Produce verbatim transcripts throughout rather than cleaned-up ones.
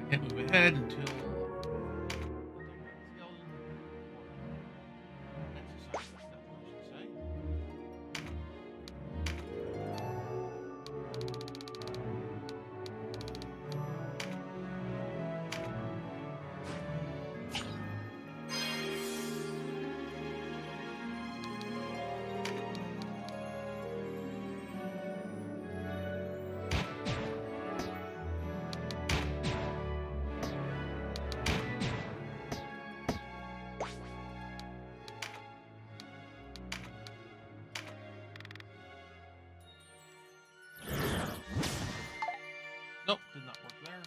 Can't move ahead until nope, did not work there.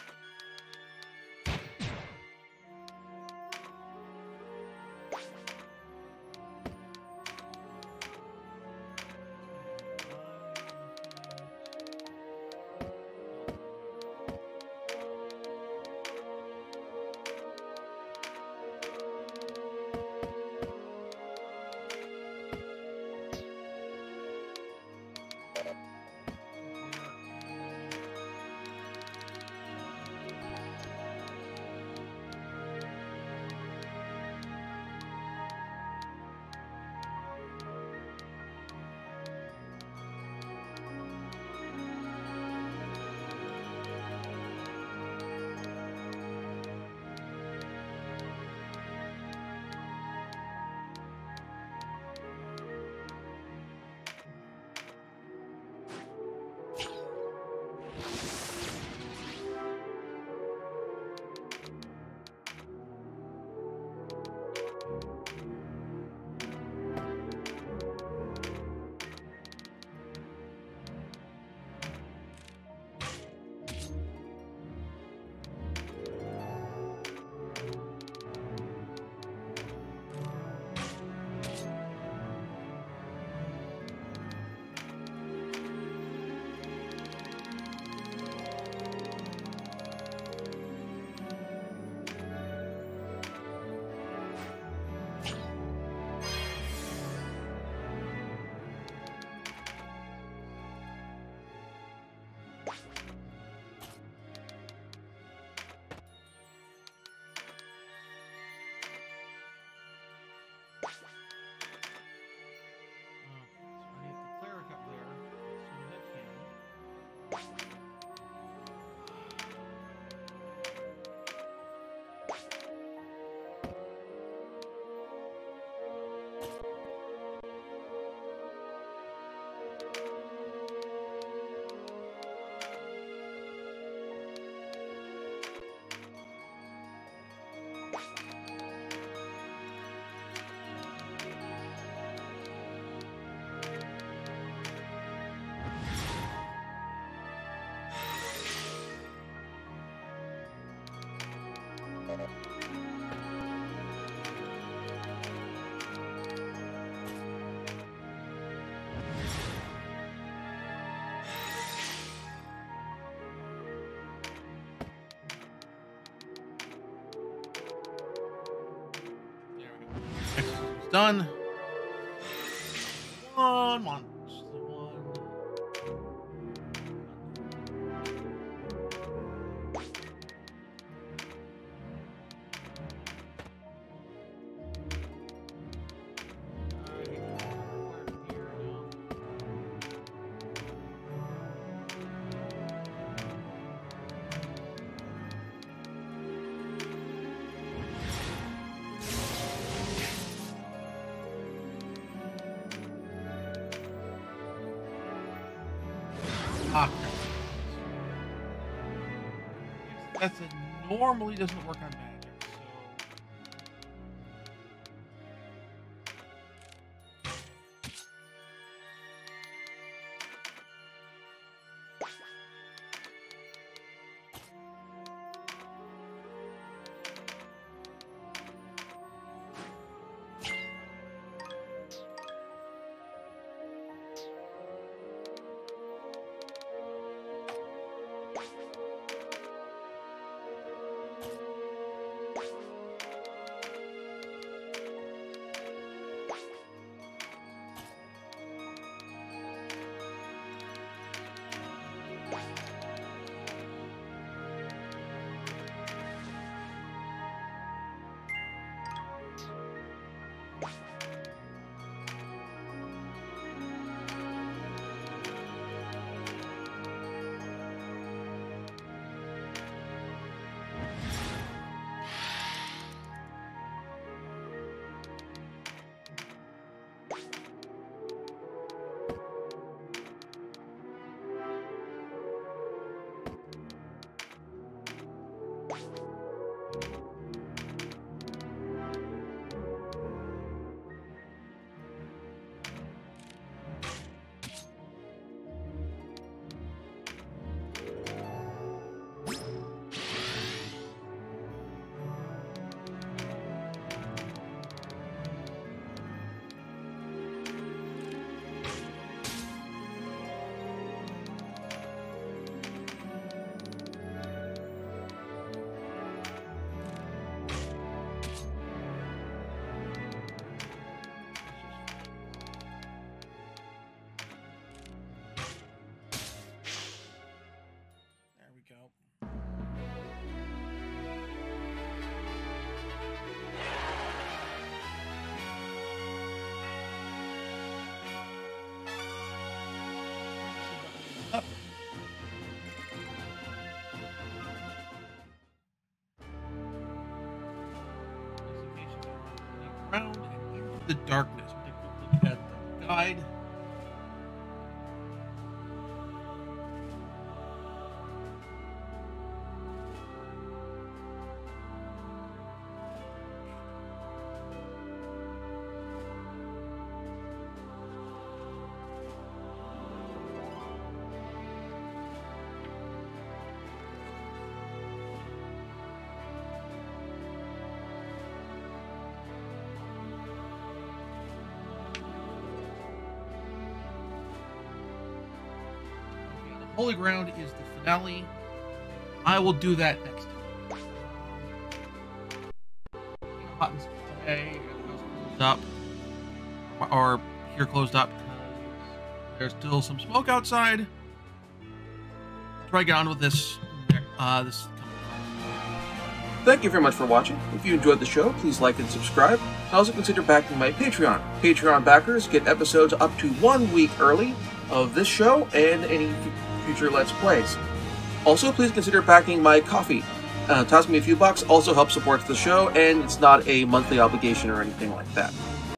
Done. One monster. One. Ah, that's it. Normally doesn't work on magic, so. the darkness. We take a look at the guide. Holy Ground is the finale. I will do that next time. Hot today, closed up, or here closed up because there's still some smoke outside. I'll try to get on with this. Uh, this. Thank you very much for watching. If you enjoyed the show, please like and subscribe. Also consider backing my Patreon. Patreon backers get episodes up to one week early of this show and any future Let's Plays. Also, please consider backing my Ko-fi. Uh, toss me a few bucks, also helps support the show, and it's not a monthly obligation or anything like that.